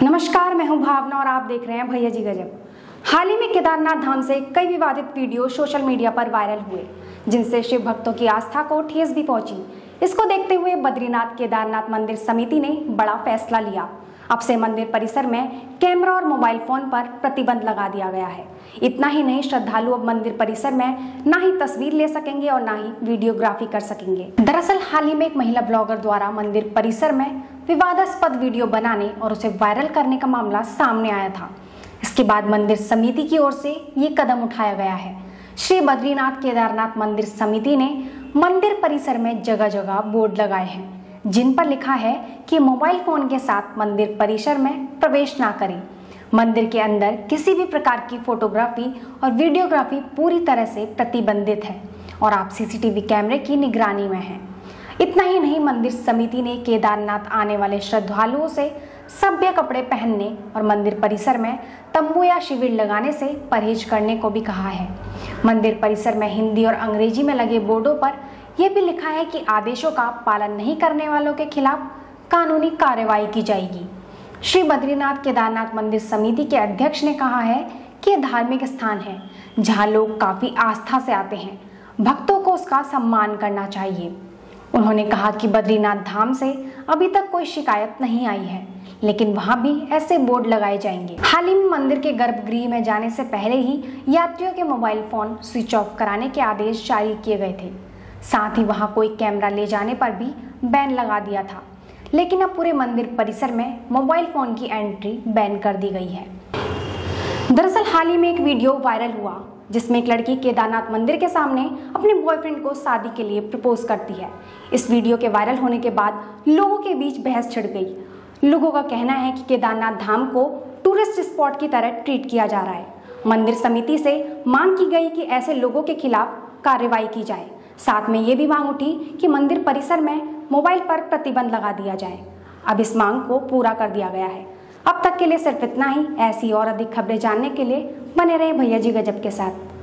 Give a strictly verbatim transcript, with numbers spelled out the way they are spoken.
नमस्कार, मैं हूं भावना और आप देख रहे हैं भैया जी गजब। हाल ही में केदारनाथ धाम से कई विवादित वीडियो सोशल मीडिया पर वायरल हुए, जिनसे शिव भक्तों की आस्था को ठेस भी पहुंची। इसको देखते हुए बद्रीनाथ केदारनाथ मंदिर समिति ने बड़ा फैसला लिया। अब से मंदिर परिसर में कैमरा और मोबाइल फोन पर प्रतिबंध लगा दिया गया है। इतना ही नहीं, श्रद्धालु अब मंदिर परिसर में ना ही तस्वीर ले सकेंगे और ना ही वीडियोग्राफी कर सकेंगे। दरअसल हाल ही में एक महिला ब्लॉगर द्वारा मंदिर परिसर में विवादास्पद वीडियो बनाने और उसे वायरल करने का मामला सामने आया था। इसके बाद मंदिर समिति की ओर से ये कदम उठाया गया है। श्री बद्रीनाथ केदारनाथ मंदिर समिति ने मंदिर परिसर में जगह जगह बोर्ड लगाए हैं, जिन पर लिखा है कि मोबाइल फोन के साथ मंदिर परिसर में प्रवेश ना करें। मंदिर के अंदर किसी भी प्रकार की फोटोग्राफी और वीडियोग्राफी पूरी तरह से प्रतिबंधित है और आप सीसीटीवी कैमरे की निगरानी में हैं। इतना ही नहीं, मंदिर समिति ने केदारनाथ आने वाले श्रद्धालुओं से सभ्य कपड़े पहनने और मंदिर परिसर में तंबू या शिविर लगाने से परहेज करने को भी कहा है। मंदिर परिसर में हिंदी और अंग्रेजी में लगे बोर्डों पर यह भी लिखा है कि आदेशों का पालन नहीं करने वालों के खिलाफ कानूनी कार्रवाई की जाएगी। श्री बद्रीनाथ केदारनाथ मंदिर समिति के अध्यक्ष ने कहा है कि यह धार्मिक स्थान है जहां लोग काफी आस्था से आते हैं। भक्तों को उसका सम्मान करना चाहिए। उन्होंने कहा कि बद्रीनाथ धाम से अभी तक कोई शिकायत नहीं आई है, लेकिन वहां भी ऐसे बोर्ड लगाए जाएंगे। हाल ही में मंदिर के गर्भगृह में जाने से पहले ही यात्रियों के मोबाइल फोन स्विच ऑफ कराने के आदेश जारी किए गए थे। साथ ही वहां कोई कैमरा ले जाने पर भी बैन लगा दिया था, लेकिन अब पूरे मंदिर परिसर में मोबाइल फोन की एंट्री बैन कर दी गई है। दरअसल हाल ही में एक वीडियो वायरल हुआ जिसमें एक लड़की केदारनाथ मंदिर के सामने अपने बॉयफ्रेंड को शादी के लिए प्रपोज करती है। इस वीडियो के वायरल होने के बाद लोगों के बीच बहस छिड़ गई। लोगों का कहना है कि केदारनाथ धाम को टूरिस्ट स्पॉट की तरह ट्रीट किया जा रहा है। मंदिर समिति से मांग की गई कि ऐसे लोगों के खिलाफ कार्रवाई की जाए। साथ में ये भी मांग उठी कि मंदिर परिसर में मोबाइल पर प्रतिबंध लगा दिया जाए। अब इस मांग को पूरा कर दिया गया है। अब तक के लिए सिर्फ इतना ही। ऐसी और अधिक खबरें जानने के लिए बने रहे भैया जी गजब के साथ।